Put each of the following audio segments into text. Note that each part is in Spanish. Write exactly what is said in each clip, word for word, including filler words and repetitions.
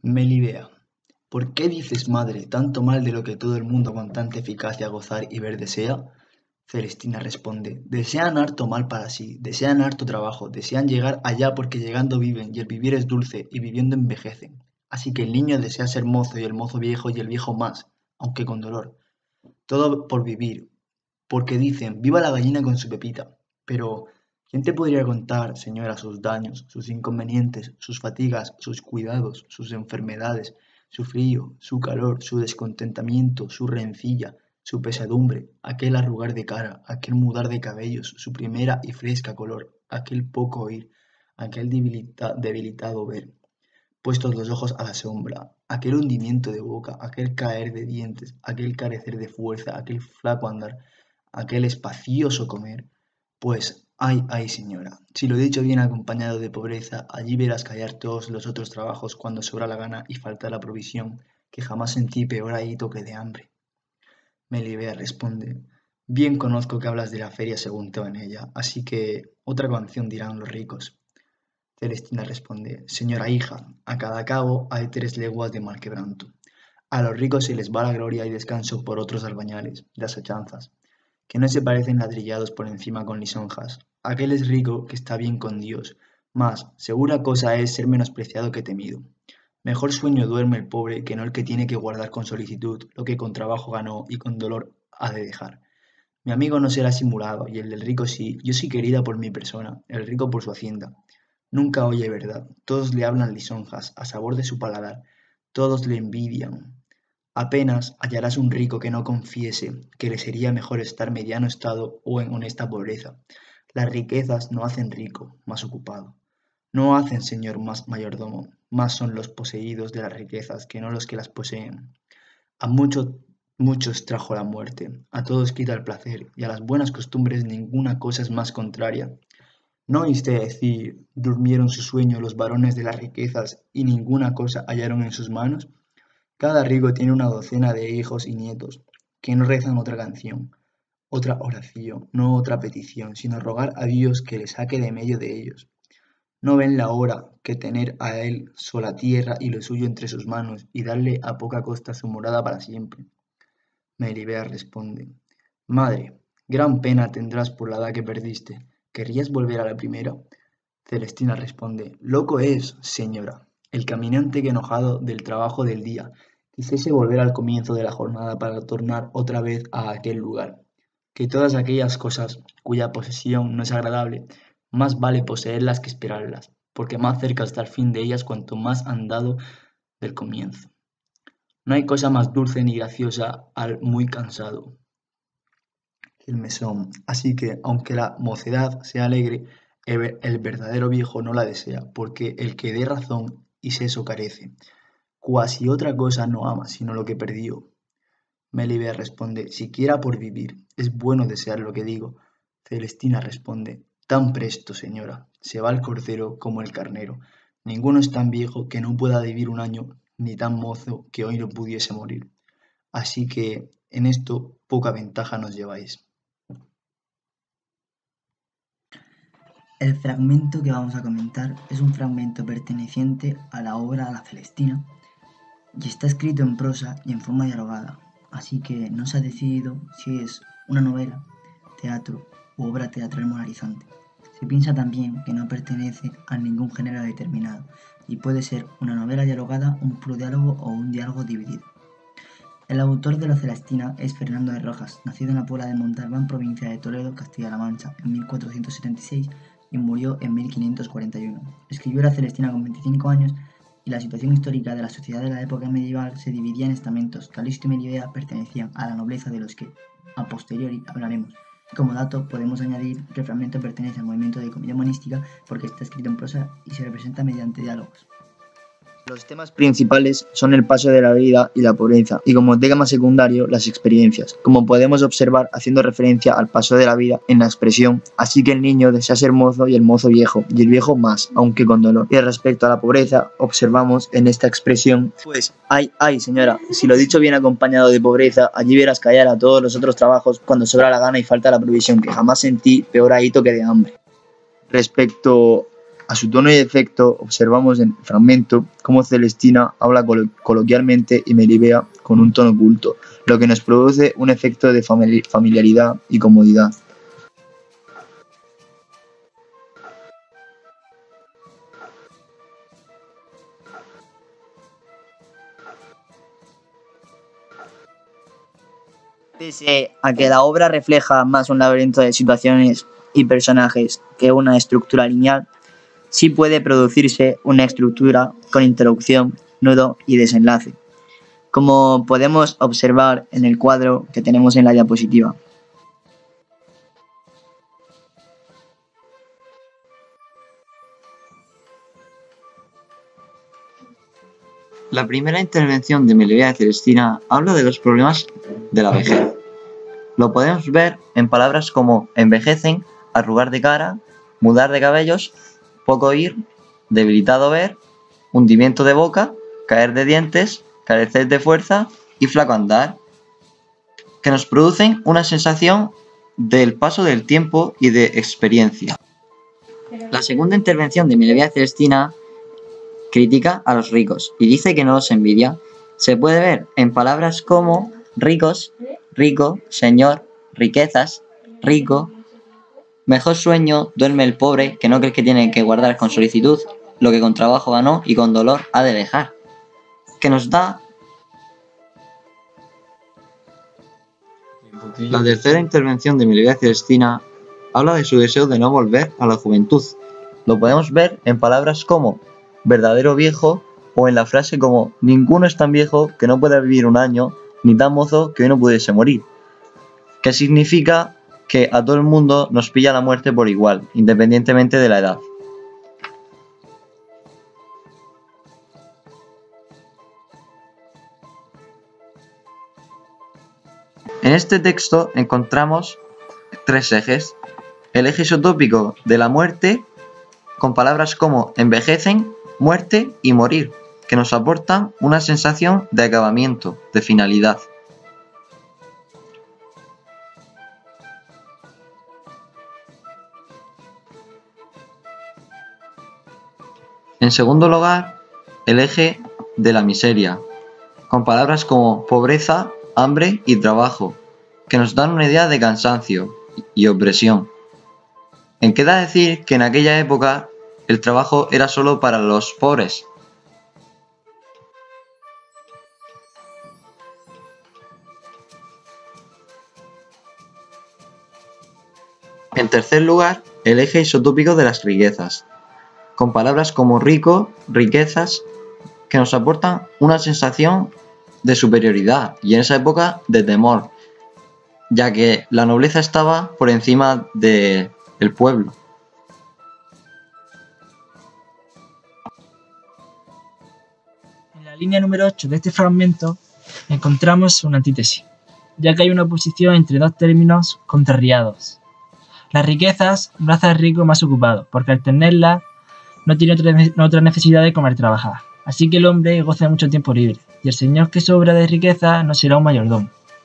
Melibea. ¿Por qué dices, madre, tanto mal de lo que todo el mundo con tanta eficacia gozar y ver desea? Celestina responde, desean harto mal para sí, desean harto trabajo, desean llegar allá porque llegando viven, y el vivir es dulce, y viviendo envejecen. Así que el niño desea ser mozo, y el mozo viejo, y el viejo más, aunque con dolor. Todo por vivir, porque dicen, viva la gallina con su pepita. Pero, ¿quién te podría contar, señora, sus daños, sus inconvenientes, sus fatigas, sus cuidados, sus enfermedades, su frío, su calor, su descontentamiento, su rencilla, su pesadumbre, aquel arrugar de cara, aquel mudar de cabellos, su primera y fresca color, aquel poco oír, aquel debilita- debilitado ver, puestos los ojos a la sombra, aquel hundimiento de boca, aquel caer de dientes, aquel carecer de fuerza, aquel flaco andar, aquel espacioso comer? Pues, ay, ay, señora, si lo dicho viene acompañado de pobreza, allí verás callar todos los otros trabajos cuando sobra la gana y falta la provisión, que jamás sentí peor ahito que de hambre. Melibea responde, bien conozco que hablas de la feria según te va en ella, así que otra canción dirán los ricos. Celestina responde, señora hija, a cada cabo hay tres leguas de mal quebranto. A los ricos se les va la gloria y descanso por otros albañales, las achanzas, que no se parecen ladrillados por encima con lisonjas. Aquel es rico que está bien con Dios, mas segura cosa es ser menospreciado que temido. Mejor sueño duerme el pobre que no el que tiene que guardar con solicitud lo que con trabajo ganó y con dolor ha de dejar. Mi amigo no será simulado, y el del rico sí, yo sí querida por mi persona, el rico por su hacienda. Nunca oye verdad, todos le hablan lisonjas, a sabor de su paladar, todos le envidian. Apenas hallarás un rico que no confiese que le sería mejor estar mediano estado o en honesta pobreza. Las riquezas no hacen rico, más ocupado. No hacen señor más mayordomo, más son los poseídos de las riquezas que no los que las poseen. A muchos, muchos trajo la muerte, a todos quita el placer, y a las buenas costumbres ninguna cosa es más contraria. ¿No oíste decir, durmieron su sueño los varones de las riquezas, y ninguna cosa hallaron en sus manos? Cada rico tiene una docena de hijos y nietos, que no rezan otra canción, otra oración, no otra petición, sino rogar a Dios que le saque de medio de ellos. No ven la hora que tener a él sola tierra y lo suyo entre sus manos, y darle a poca costa su morada para siempre. Melibea responde, madre, gran pena tendrás por la edad que perdiste. ¿Querrías volver a la primera? Celestina responde, loco es, señora, el caminante que enojado del trabajo del día quisiese volver al comienzo de la jornada para tornar otra vez a aquel lugar, que todas aquellas cosas cuya posesión no es agradable, más vale poseerlas que esperarlas, porque más cerca está el fin de ellas cuanto más andado del comienzo. No hay cosa más dulce ni graciosa al muy cansado que el mesón, así que, aunque la mocedad sea alegre, el, el verdadero viejo no la desea, porque el que dé razón y seso carece, cuasi otra cosa no ama sino lo que perdió. Melibea responde, siquiera por vivir, es bueno desear lo que digo. Celestina responde, tan presto, señora, se va el cordero como el carnero. Ninguno es tan viejo que no pueda vivir un año, ni tan mozo que hoy no pudiese morir. Así que en esto poca ventaja nos lleváis. El fragmento que vamos a comentar es un fragmento perteneciente a la obra La Celestina y está escrito en prosa y en forma dialogada, así que no se ha decidido si es una novela, teatro u obra teatral moralizante. Se piensa también que no pertenece a ningún género determinado y puede ser una novela dialogada, un puro diálogo o un diálogo dividido. El autor de La Celestina es Fernando de Rojas, nacido en la Puebla de Montalbán, provincia de Toledo, Castilla-La Mancha, en mil cuatrocientos setenta y seis y murió en mil quinientos cuarenta y uno. Escribió La Celestina con veinticinco años y la situación histórica de la sociedad de la época medieval se dividía en estamentos. Calisto y Melibea pertenecían a la nobleza de los que a posteriori hablaremos. Como dato, podemos añadir que el fragmento pertenece al movimiento de comedia humanística porque está escrito en prosa y se representa mediante diálogos. Los temas principales son el paso de la vida y la pobreza, y como tema secundario, las experiencias, como podemos observar haciendo referencia al paso de la vida en la expresión, así que el niño desea ser mozo y el mozo viejo, y el viejo más, aunque con dolor. Y respecto a la pobreza, observamos en esta expresión, pues, ay, ay, señora, si lo dicho viene acompañado de pobreza, allí verás callar a todos los otros trabajos cuando sobra la gana y falta la provisión, que jamás sentí peor ahito que de hambre. Respecto A su tono y efecto observamos en el fragmento cómo Celestina habla colo coloquialmente y Melibea con un tono culto, lo que nos produce un efecto de famili familiaridad y comodidad. Pese a que la obra refleja más un laberinto de situaciones y personajes que una estructura lineal, sí puede producirse una estructura con introducción, nudo y desenlace, como podemos observar en el cuadro que tenemos en la diapositiva. La primera intervención de Melibea y Celestina habla de los problemas de la vejez. Lo podemos ver en palabras como envejecen, arrugar de cara, mudar de cabellos, poco oír, debilitado ver, hundimiento de boca, caer de dientes, carecer de fuerza y flaco andar, que nos producen una sensación del paso del tiempo y de experiencia. La segunda intervención de Melibea y Celestina critica a los ricos y dice que no los envidia. Se puede ver en palabras como ricos, rico, señor, riquezas, rico, mejor sueño, duerme el pobre, que no cree que tiene que guardar con solicitud lo que con trabajo ganó y con dolor ha de dejar. Que nos da. La tercera intervención de Melibea y Celestina habla de su deseo de no volver a la juventud. Lo podemos ver en palabras como verdadero viejo o en la frase como ninguno es tan viejo que no pueda vivir un año ni tan mozo que hoy no pudiese morir, que significa que a todo el mundo nos pilla la muerte por igual, independientemente de la edad. En este texto encontramos tres ejes. El eje isotópico de la muerte, con palabras como envejecen, muerte y morir, que nos aportan una sensación de acabamiento, de finalidad. En segundo lugar, el eje de la miseria, con palabras como pobreza, hambre y trabajo, que nos dan una idea de cansancio y opresión. En queda decir que en aquella época el trabajo era solo para los pobres. En tercer lugar, el eje isotópico de las riquezas, con palabras como rico, riquezas, que nos aportan una sensación de superioridad y en esa época de temor, ya que la nobleza estaba por encima del pueblo. En la línea número ocho de este fragmento encontramos una antítesis, ya que hay una oposición entre dos términos contrariados. Las riquezas no hace al rico más ocupado, porque al tenerlas no tiene otra, otra necesidad de comer y trabajar. Así que el hombre goza de mucho tiempo libre, y el señor que sobra de riqueza no será un mayordomo.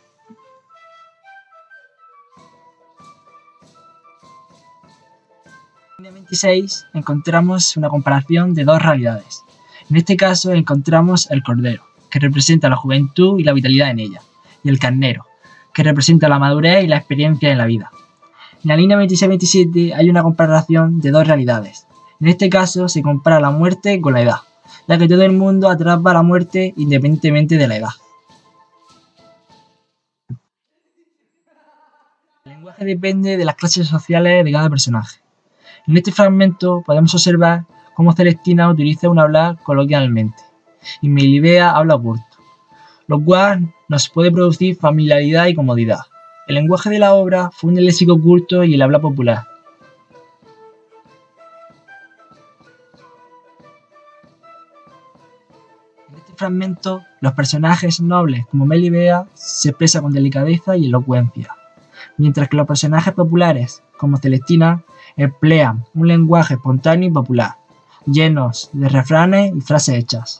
En la línea veintiséis encontramos una comparación de dos realidades. En este caso encontramos el cordero, que representa la juventud y la vitalidad en ella, y el carnero, que representa la madurez y la experiencia en la vida. En la línea veintiséis veintisiete hay una comparación de dos realidades. En este caso se compara la muerte con la edad, ya que todo el mundo atrapa a la muerte independientemente de la edad. El lenguaje depende de las clases sociales de cada personaje. En este fragmento podemos observar cómo Celestina utiliza un hablar coloquialmente y Melibea habla oculto, lo cual nos puede producir familiaridad y comodidad. El lenguaje de la obra funde el léxico culto y el habla popular. En este fragmento, los personajes nobles como Melibea se expresan con delicadeza y elocuencia, mientras que los personajes populares como Celestina emplean un lenguaje espontáneo y popular, llenos de refranes y frases hechas.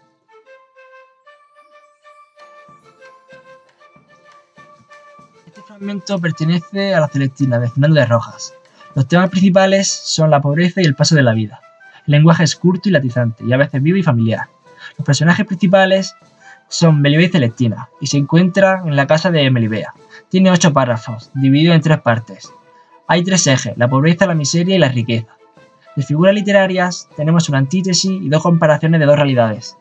Este fragmento pertenece a la Celestina de Fernando de Rojas. Los temas principales son la pobreza y el paso de la vida. El lenguaje es curto y latizante, y a veces vivo y familiar. Los personajes principales son Melibea y Celestina, y se encuentran en la casa de Melibea. Tiene ocho párrafos, divididos en tres partes. Hay tres ejes, la pobreza, la miseria y la riqueza. De figuras literarias tenemos una antítesis y dos comparaciones de dos realidades.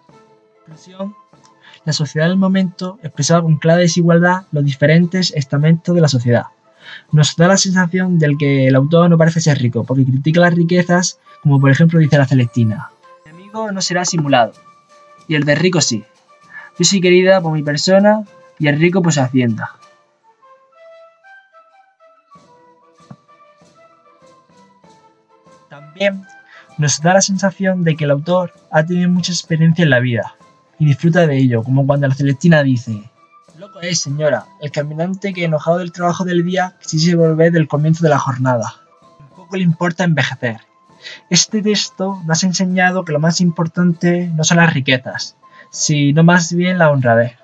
La sociedad del momento expresaba con clara desigualdad los diferentes estamentos de la sociedad. Nos da la sensación de que el autor no parece ser rico, porque critica las riquezas, como por ejemplo dice la Celestina. El enemigo no será simulado, y el de rico sí. Yo soy querida por mi persona y el rico por su hacienda. También nos da la sensación de que el autor ha tenido mucha experiencia en la vida y disfruta de ello, como cuando la Celestina dice: loco es, señora, el caminante que enojado del trabajo del día quisiese volver del comienzo de la jornada. Tampoco le importa envejecer. Este texto nos ha enseñado que lo más importante no son las riquezas, sino más bien la honradez.